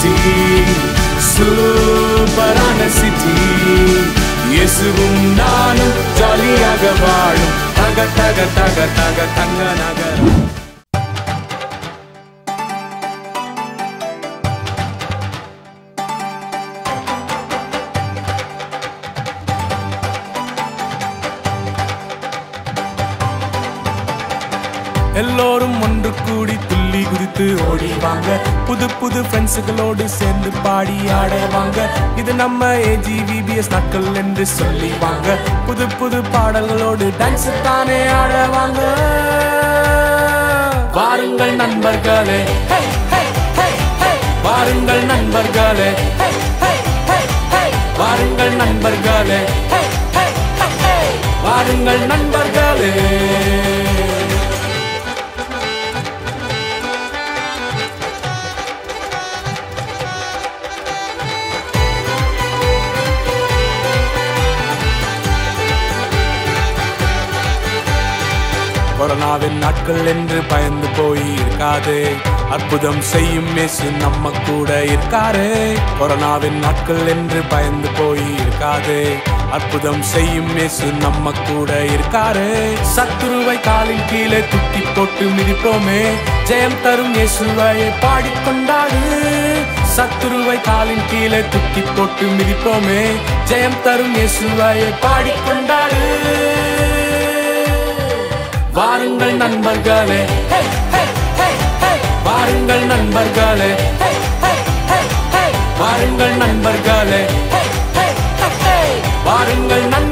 City, சூப்பரான city. இயேசுவும் நானும் ஜாலியாக வாழும் தக தக தக தக தங்க நகரம். எல்லோரும் ஒன்று கூடி துள்ளி குதித்து ஓடிவாங்க, புது புது ஃப்ரெண்ட்ஸுகளோடு சேர்ந்து பாடி ஆடுவாங்க. இது நம்ம AGVBS நாட்கள் என்று சொல்லிவாங்க. புது புது பாடல்களோடு டான்ஸ் தானே ஆடுவாங்க. வாருங்கள் நண்பர்களே, வாருங்கள் நண்பர்களே, வாருங்கள் நண்பர்களே, வாருங்கள் நண்பர்களே. கொரோனாவின் நாட்கள் என்று பயந்து போய் இருக்காதே, அற்புதம் செய்யும் இயேசு நம்ம கூட இருக்காரே. கொரோனாவின் நாட்கள் என்று பயந்து போய் இருக்காதே, அற்புதம் செய்யும் இயேசு நம்ம கூட இருக்காரே. சத்துருவை காலின் கீழே துக்கி போட்டு மிதிப்போமே, ஜெயம் தரும் இயேசுவை பாடிக்கொண்டாடு. சத்துருவை காலின் கீழே துக்கி போட்டு மிதிப்போமே, ஜெயம் தரும் இயேசுவை பாடிக்கொண்டாடு. வாருங்கள் நண்பர்களே, வாருங்கள் நண்பர்களே, வாருங்கள் நண்பர்களே, வாருங்கள் நண்பர்களே.